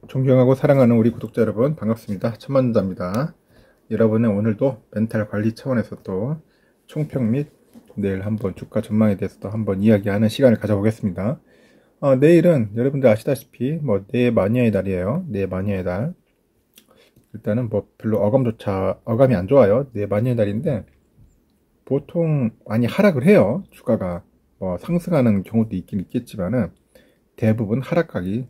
존경하고 사랑하는 우리 구독자 여러분 반갑습니다. 천만다입니다. 여러분은 오늘도 멘탈 관리 차원에서 또 총평 및 내일 한번 주가 전망에 대해서 또 한번 이야기하는 시간을 가져보겠습니다. 내일은 여러분들 아시다시피 내 마녀의 달이에요. 내 마녀의 달. 일단은 별로 어감이 안 좋아요. 내 마녀의 달인데 보통 많이 하락을 해요. 주가가 상승하는 경우도 있긴 있겠지만은 대부분 하락각이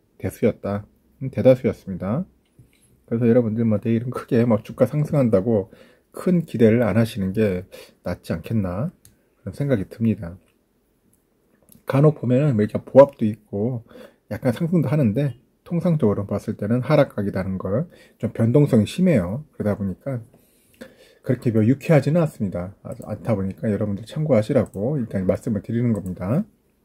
대다수였습니다. 그래서 여러분들 내일은 크게 주가 상승한다고 큰 기대를 안 하시는 게 낫지 않겠나 그런 생각이 듭니다. 간혹 보면은 이렇게 보합도 있고 약간 상승도 하는데 통상적으로 봤을 때는 하락각이라는 걸 좀 변동성이 심해요. 그러다 보니까 그렇게 유쾌하지는 않다 보니까 여러분들 참고하시라고 일단 말씀을 드리는 겁니다.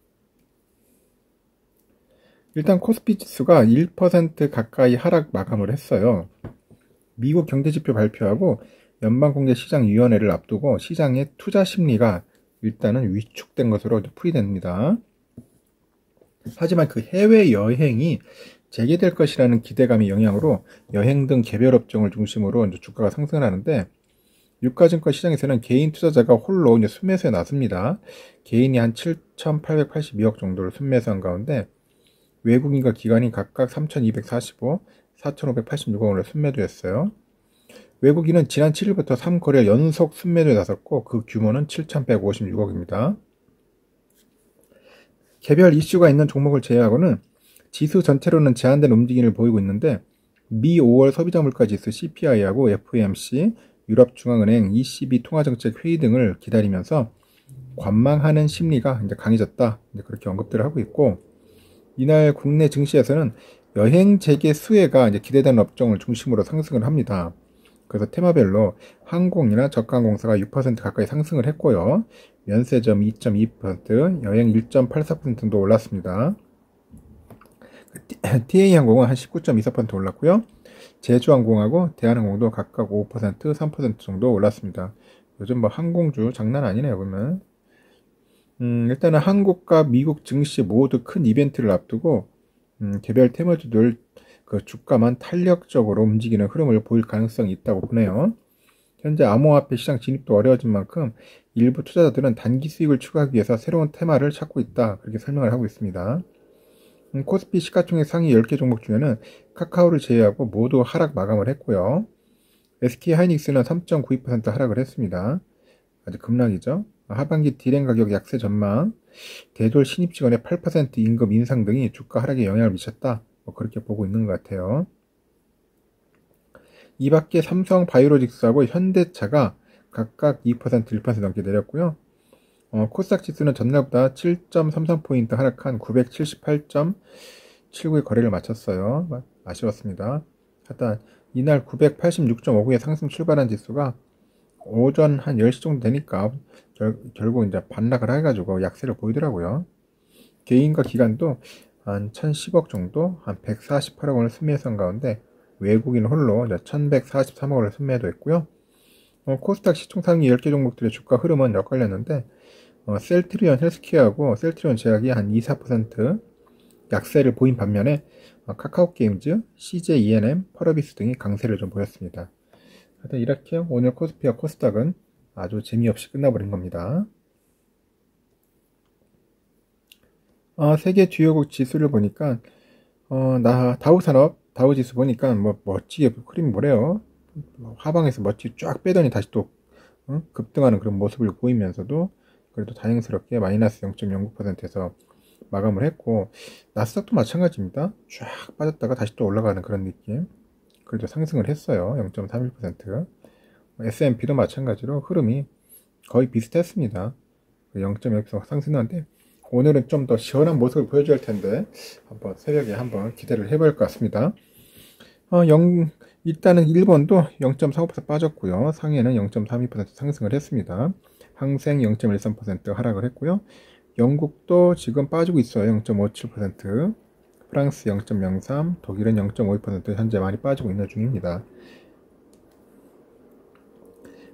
일단 코스피 지수가 1% 가까이 하락 마감을 했어요. 미국 경제지표 발표하고 연방공개시장위원회를 앞두고 시장의 투자 심리가 일단은 위축된 것으로 풀이됩니다. 하지만 그 해외여행이 재개될 것이라는 기대감의 영향으로 여행 등 개별 업종을 중심으로 주가가 상승을 하는데, 유가증권 시장에서는 개인 투자자가 홀로 순매수에 나섭니다. 개인이 한 7,882억 정도를 순매수한 가운데 외국인과 기관이 각각 3,245, 4,586원을 순매도했어요. 외국인은 지난 7일부터 3거래 연속 순매도에 나섰고 그 규모는 7,156억입니다. 개별 이슈가 있는 종목을 제외하고는 지수 전체로는 제한된 움직임을 보이고 있는데, 미 5월 소비자물가지수 CPI하고 FOMC, 유럽중앙은행 ECB 통화정책 회의 등을 기다리면서 관망하는 심리가 이제 강해졌다, 그렇게 언급들을 하고 있고, 이날 국내 증시에서는 여행 재개 수혜가 기대되는 업종을 중심으로 상승을 합니다. 그래서 테마별로 항공이나 저가항공사가 6% 가까이 상승을 했고요. 면세점 2.2%, 여행 1.84% 정도 올랐습니다. TA항공은 한 19.24% 올랐고요. 제주항공하고 대한항공도 각각 5%, 3% 정도 올랐습니다. 요즘 항공주 장난 아니네요, 보면. 일단은 한국과 미국 증시 모두 큰 이벤트를 앞두고 개별 테마주들 그 주가만 탄력적으로 움직이는 흐름을 보일 가능성이 있다고 보네요. 현재 암호화폐 시장 진입도 어려워진 만큼 일부 투자자들은 단기 수익을 추구하기 위해서 새로운 테마를 찾고 있다, 그렇게 설명을 하고 있습니다. 코스피 시가총액 상위 10개 종목 중에는 카카오를 제외하고 모두 하락 마감을 했고요. SK하이닉스는 3.92% 하락을 했습니다. 아주 급락이죠. 하반기 디램 가격 약세 전망, 대졸 신입 직원의 8% 임금 인상 등이 주가 하락에 영향을 미쳤다, 그렇게 보고 있는 것 같아요. 이 밖에 삼성 바이오로직스하고 현대차가 각각 2%, 1% 넘게 내렸고요. 코스닥 지수는 전날보다 7.33포인트 하락한 978.79의 거래를 마쳤어요. 아쉬웠습니다. 하여튼 이날 986.59에 상승 출발한 지수가 오전 한 10시 정도 되니까 결국 이제 반락을 해가지고 약세를 보이더라고요. 개인과 기관도 한 1,010억 정도, 한 148억 원을 순매수한 가운데 외국인 홀로 1,143억 원을 순매도 했고요. 코스닥 시총 상위 10개 종목들의 주가 흐름은 엇갈렸는데, 셀트리온 헬스케어하고 셀트리온 제약이 한 2, 4% 약세를 보인 반면에 카카오게임즈, CJ ENM, 펄어비스 등이 강세를 좀 보였습니다. 하여튼 이렇게 오늘 코스피와 코스닥은 아주 재미없이 끝나버린 겁니다. 세계 주요국 지수를 보니까 다우산업, 다우지수 보니까 멋지게 흐름이 뭐래요. 하방에서 멋지게 쫙 빼더니 다시 또 급등하는 그런 모습을 보이면서도 그래도 다행스럽게 마이너스 0.09%에서 마감을 했고, 나스닥도 마찬가지입니다. 쫙 빠졌다가 다시 또 올라가는 그런 느낌. 그래도 상승을 했어요. 0.31%. S&P도 마찬가지로 흐름이 거의 비슷했습니다. 0.1% 상승하는데 오늘은 좀 더 시원한 모습을 보여줘야 할 텐데 한번 새벽에 한번 기대를 해볼 것 같습니다. 일단은 일본도 0.45% 빠졌고요. 상해는 0.32% 상승을 했습니다. 항생 0.13% 하락을 했고요. 영국도 지금 빠지고 있어요. 0.57%. 프랑스 0.03%, 독일은 0.52% 현재 많이 빠지고 있는 중입니다.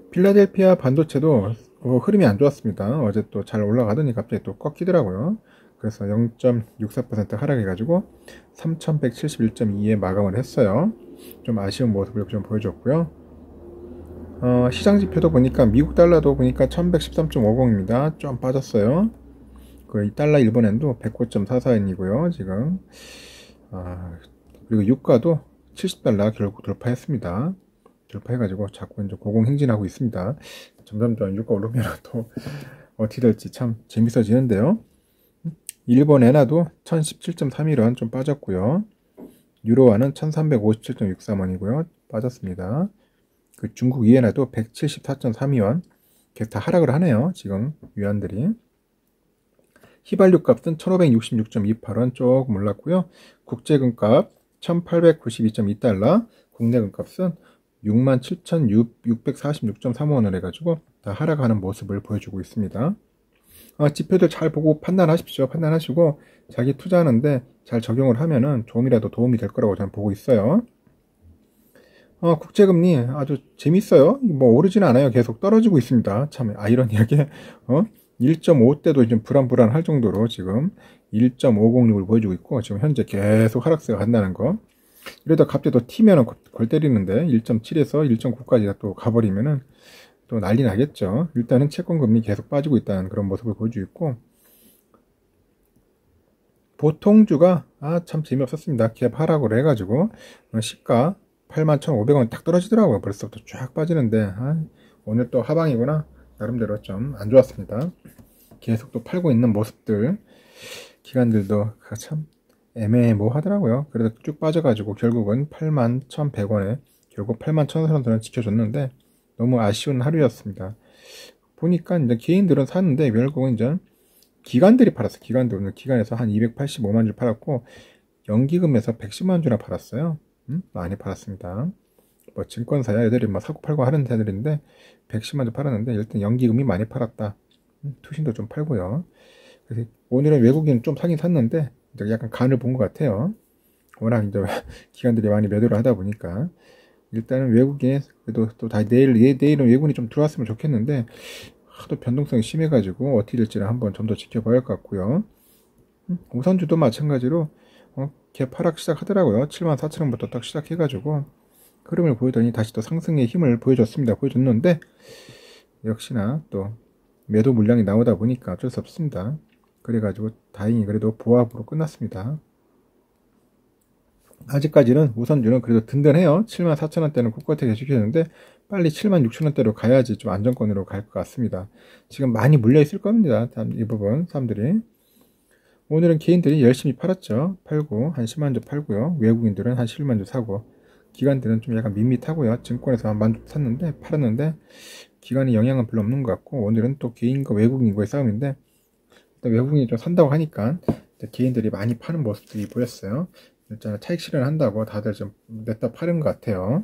필라델피아 반도체도 흐름이 안 좋았습니다. 어제 또 잘 올라가더니 갑자기 또 꺾이더라고요. 그래서 0.64% 하락해가지고 3171.2에 마감을 했어요. 좀 아쉬운 모습을 좀 보여줬고요. 시장 지표도 보니까 미국 달러도 보니까 1113.50입니다. 좀 빠졌어요. 그 달러 일본엔도 109.44엔이고요. 지금 그리고 유가도 70달러 결국 돌파했습니다. 돌파해가지고 자꾸 이제 고공행진하고 있습니다. 점점 유가 오르면 또 어떻게 될지 참 재밌어지는데요. 일본 엔화도 1017.31원 좀 빠졌고요. 유로화는 1357.63원이고요. 빠졌습니다. 그 중국 위엔화도 174.32원. 계속 다 하락을 하네요. 지금 위안들이. 휘발유 값은 1566.28원 조금 올랐고요. 국제금값 1892.2달러, 국내 금값은 67,646.35원을 해가지고 다 하락하는 모습을 보여주고 있습니다. 지표들 잘 보고 판단하십시오. 판단하시고 자기 투자하는데 잘 적용을 하면은 조금이라도 도움이 될 거라고 저는 보고 있어요. 국제금리 아주 재밌어요. 뭐 오르지는 않아요. 계속 떨어지고 있습니다. 참 아이러니하게 1.5대도 이제 불안할 정도로 지금 1.506을 보여주고 있고 지금 현재 계속 하락세가 간다는 거. 이러다 갑자기 또 튀면은 골 때리는데 1.7에서 1.9까지 또 가버리면은 또 난리 나겠죠. 일단은 채권 금리 계속 빠지고 있다는 그런 모습을 보여주고 있고, 보통주가 참 재미없었습니다. 갭 하락을 해가지고 시가 81,500원 딱 떨어지더라고요. 벌써부터 쫙 빠지는데 오늘 또 하방이구나. 나름대로 좀 안 좋았습니다. 계속 또 팔고 있는 모습들, 기관들도 참 애매모호하더라고요. 그래서 쭉 빠져가지고 결국은 81,100원에 결국 81,000원선을 지켜줬는데 너무 아쉬운 하루였습니다. 보니까 이제 개인들은 샀는데 결국은 이제 기관들이 팔았어요. 기관들 기관에서 한 285만 주 팔았고 연기금에서 110만 주나 팔았어요. 많이 팔았습니다. 뭐 증권사야 애들이 막 사고 팔고 하는 애들인데 110만 주 팔았는데 일단 연기금이 많이 팔았다. 투신도 좀 팔고요. 그래서 오늘은 외국인 좀 사긴 샀는데 이제 약간 간을 본 것 같아요. 워낙 이제 기관들이 많이 매도를 하다 보니까 일단은 외국인에 그래도 또 다 내일은 외국인이 좀 들어왔으면 좋겠는데 하도 변동성이 심해가지고 어떻게 될지는 한번 좀 더 지켜봐야 할 것 같고요. 우선주도 마찬가지로 갭 하락 시작하더라고요. 74,000원부터 딱 시작해가지고 흐름을 보이더니 다시 또 상승의 힘을 보여줬는데 역시나 또 매도 물량이 나오다 보니까 어쩔 수 없습니다. 그래가지고 다행히 그래도 보합으로 끝났습니다. 아직까지는 우선주는 그래도 든든해요. 74,000원대는 굳건하게 계속했는데 빨리 76,000원대로 가야지 좀 안정권으로 갈 것 같습니다. 지금 많이 물려 있을 겁니다. 이 부분 사람들이. 오늘은 개인들이 열심히 팔았죠. 팔고 한 10만 주 팔고요. 외국인들은 한 11만 주 사고, 기관들은 좀 약간 밋밋하고요. 증권에서 한 만 주 샀는데 팔았는데 기관의 영향은 별로 없는 것 같고, 오늘은 또 개인과 외국인과의 싸움인데 일단 외국인이 좀 산다고 하니까 개인들이 많이 파는 모습들이 보였어요. 일단 차익 실현한다고 다들 좀 냈다 파는 것 같아요.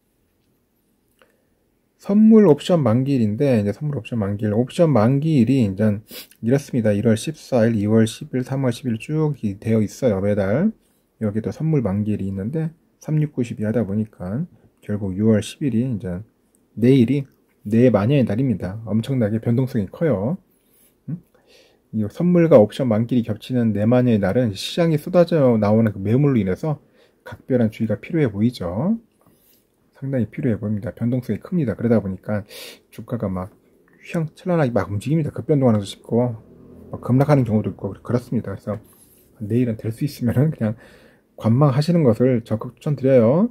선물 옵션 만기일인데, 이제 선물 옵션 만기일, 옵션 만기일이 이제 이렇습니다. 1월 14일, 2월 10일, 3월 10일 쭉 되어 있어요. 매달. 여기도 선물 만기일이 있는데, 3692 하다 보니까, 결국 6월 10일이 이제, 내일이 내마녀의 날입니다. 엄청나게 변동성이 커요. 이 선물과 옵션 만기일이 겹치는 내마녀의 날은 시장이 쏟아져 나오는 그 매물로 인해서 각별한 주의가 필요해 보이죠. 상당히 필요해 보입니다. 변동성이 큽니다. 그러다 보니까 주가가 막 휘황찬란하게 막 움직입니다. 급변동하는 것도 싶고 막 급락하는 경우도 있고 그렇습니다. 그래서 내일은 될 수 있으면 그냥 관망하시는 것을 적극 추천드려요.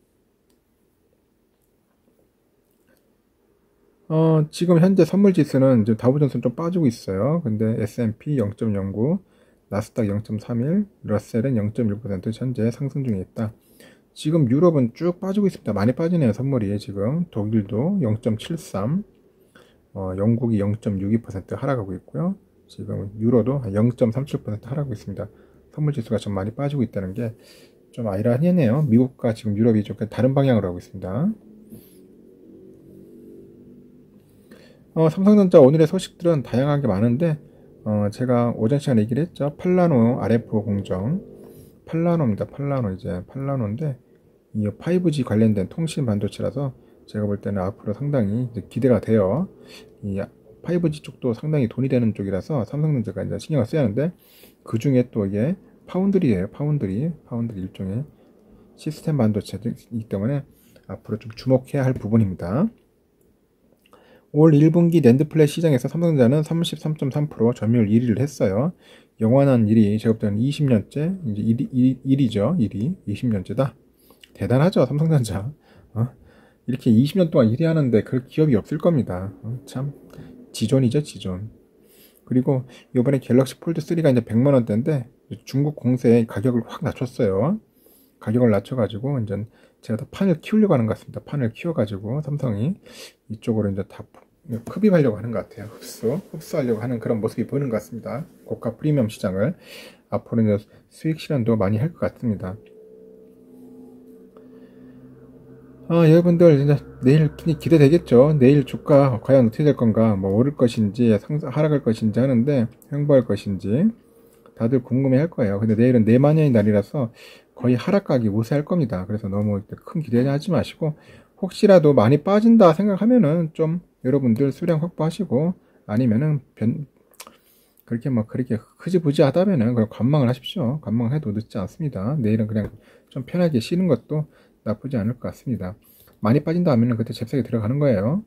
지금 현재 선물 지수는 이제 다우존스는 좀 빠지고 있어요. 근데 S&P 0.09, 나스닥 0.31, 러셀은 0.1% 현재 상승 중에 있다. 지금 유럽은 쭉 빠지고 있습니다. 많이 빠지네요. 선물이 지금. 독일도 0.73, 영국이 0.62% 하락하고 있고요. 지금 유로도 0.37% 하락하고 있습니다. 선물 지수가 좀 많이 빠지고 있다는 게 좀 아이러니하네요. 미국과 지금 유럽이 좀 다른 방향으로 하고 있습니다. 삼성전자 오늘의 소식들은 다양하게 많은데 제가 오전 시간에 얘기를 했죠. 팔라노 RF 공정, 팔라노입니다. 팔라노인데 이 5G 관련된 통신 반도체라서 제가 볼 때는 앞으로 상당히 이제 기대가 돼요. 이 5G 쪽도 상당히 돈이 되는 쪽이라서 삼성전자가 이제 신경을 써야 하는데 그 중에 또 이게 파운드리예요. 파운드리 일종의 시스템 반도체이기 때문에 앞으로 좀 주목해야 할 부분입니다. 올 1분기 낸드 플래시 시장에서 삼성전자는 33.3% 점유율 1위를 했어요. 영원한 1위, 제가 볼 때는 20년째, 이제 1위죠. 1위. 20년째다. 대단하죠, 삼성전자. 이렇게 20년 동안 1위 하는데 그럴 기업이 없을 겁니다. 참, 지존이죠, 지존. 그리고 이번에 갤럭시 폴드 3가 이제 100만 원대인데 중국 공세에 가격을 확 낮췄어요. 가격을 낮춰가지고 이제 제가 더 판을 키우려고 하는 것 같습니다. 판을 키워가지고 삼성이 이쪽으로 이제 다 흡입하려고 하는 것 같아요. 흡수하려고 하는 그런 모습이 보이는 것 같습니다. 고가 프리미엄 시장을 앞으로 이제 수익 실현도 많이 할 것 같습니다. 여러분들 이제 내일 기대되겠죠. 내일 주가 과연 어떻게 될 건가, 뭐 오를 것인지 하락할 것인지 하는데 횡보할 것인지 다들 궁금해할 거예요. 근데 내일은 내만년의 날이라서 거의 하락각이 우세할 겁니다. 그래서 너무 큰 기대하지 마시고 혹시라도 많이 빠진다 생각하면은 좀 여러분들 수량 확보하시고 아니면은 그렇게 흐지부지하다면은 그냥 관망을 하십시오. 관망을 해도 늦지 않습니다. 내일은 그냥 좀 편하게 쉬는 것도 나쁘지 않을 것 같습니다. 많이 빠진다 하면은 그때 잽싸게 들어가는 거예요.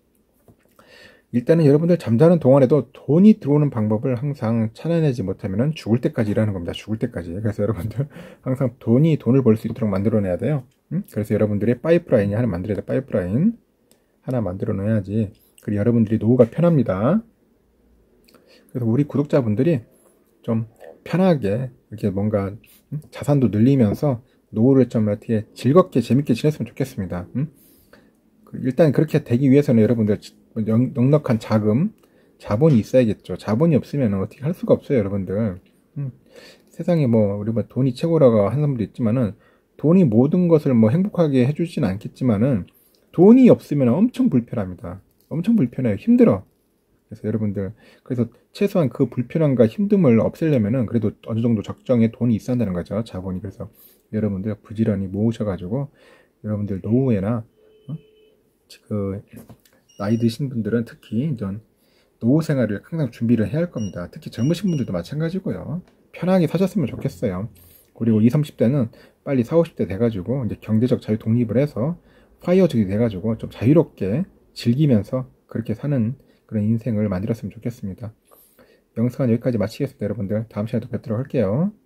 일단은 여러분들 잠자는 동안에도 돈이 들어오는 방법을 항상 찾아내지 못하면 죽을 때까지 일하는 겁니다. 죽을 때까지. 그래서 여러분들 항상 돈을 벌 수 있도록 만들어내야 돼요. 그래서 여러분들의 파이프라인이 하나 만들어야 돼. 파이프라인 하나 만들어 놔야지. 그리고 여러분들이 노후가 편합니다. 그래서 우리 구독자분들이 좀 편하게 이렇게 뭔가 자산도 늘리면서 노후를 좀 어떻게 즐겁게 재밌게 지냈으면 좋겠습니다. 일단 그렇게 되기 위해서는 여러분들 넉넉한 자본이 있어야겠죠. 자본이 없으면 어떻게 할 수가 없어요, 여러분들. 세상에 우리 돈이 최고라고 하는 사람도 있지만은 돈이 모든 것을 행복하게 해주진 않겠지만은 돈이 없으면 엄청 불편합니다. 엄청 불편해요. 힘들어. 그래서 여러분들 최소한 그 불편함과 힘듦을 없애려면은 그래도 어느 정도 적정의 돈이 있어야 한다는 거죠. 자본이. 그래서 여러분들 부지런히 모으셔가지고 여러분들 노후에나 나이 드신 분들은 특히 이전 노후 생활을 항상 준비를 해야 할 겁니다. 특히 젊으신 분들도 마찬가지고요. 편하게 사셨으면 좋겠어요. 그리고 20, 30대는 빨리 40, 50대 돼가지고 이제 경제적 자유 독립을 해서 파이어족이 돼가지고 좀 자유롭게 즐기면서 그렇게 사는 그런 인생을 만들었으면 좋겠습니다. 영상은 여기까지 마치겠습니다. 여러분들 다음 시간에 또 뵙도록 할게요.